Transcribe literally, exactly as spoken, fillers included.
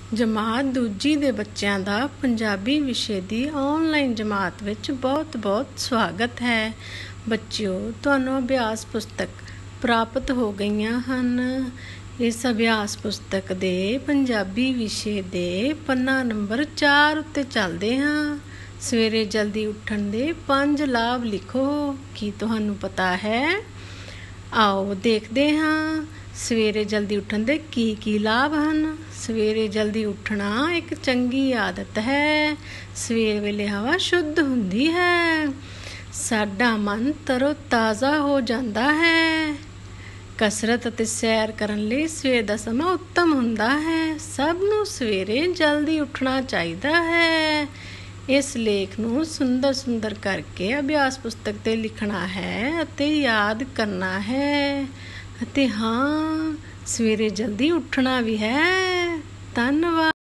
ਜਮਾਤ ਦੂਜੀ ਦੇ ਬੱਚਿਆਂ ਦਾ ਪੰਜਾਬੀ ਵਿਸ਼ੇ ਦੀ ਆਨਲਾਈਨ ਜਮਾਤ ਵਿੱਚ ਬਹੁਤ-ਬਹੁਤ ਸਵਾਗਤ ਹੈ। ਬੱਚਿਓ, ਤੁਹਾਨੂੰ ਅਭਿਆਸ ਪੁਸਤਕ ਪ੍ਰਾਪਤ ਹੋ ਗਈਆਂ ਹਨ। ਇਸ ਅਭਿਆਸ ਪੁਸਤਕ ਦੇ ਪੰਜਾਬੀ ਵਿਸ਼ੇ ਦੇ ਪੰਨਾ ਨੰਬਰ ਚਾਰ ਉੱਤੇ ਚੱਲਦੇ ਹਾਂ। ਸਵੇਰੇ ਜਲਦੀ ਉੱਠਣ ਦੇ ਪੰਜ ਲਾਭ ਲਿਖੋ। ਕੀ ਤੁਹਾਨੂੰ ਪਤਾ ਹੈ? ਆਓ ਦੇਖਦੇ ਹਾਂ ਸਵੇਰੇ ਜਲਦੀ ਉੱਠਣ ਦੇ ਕੀ ਕੀ ਲਾਭ ਹਨ। ਸਵੇਰੇ ਜਲਦੀ ਉੱਠਣਾ ਇੱਕ ਚੰਗੀ ਆਦਤ ਹੈ। ਸਵੇਰ ਵੇਲੇ ਹਵਾ ਸ਼ੁੱਧ ਹੁੰਦੀ ਹੈ। ਸਾਡਾ ਮਨ ਤਰੋ ਤਾਜ਼ਾ ਹੋ ਜਾਂਦਾ ਹੈ। ਕਸਰਤ ਅਤੇ ਸੈਰ ਕਰਨ ਲਈ ਸਵੇਰ ਦਾ ਸਮਾਂ ਉੱਤਮ ਹੁੰਦਾ ਹੈ। ਸਭ ਨੂੰ ਸਵੇਰੇ ਜਲਦੀ ਉੱਠਣਾ ਚਾਹੀਦਾ ਹੈ। ਇਸ ਲੇਖ ਨੂੰ ਸੁੰਦਰ ਸੁੰਦਰ ਕਰਕੇ ਅਭਿਆਸ ਪੁਸਤਕ 'ਤੇ ਲਿਖਣਾ ਹੈ ਅਤੇ ਯਾਦ ਕਰਨਾ ਹੈ। ਅਤੇ ਹਾਂ, ਸਵੇਰੇ ਜਲਦੀ ਉੱਠਣਾ ਵੀ ਹੈ। ਧੰਨਵਾਦ।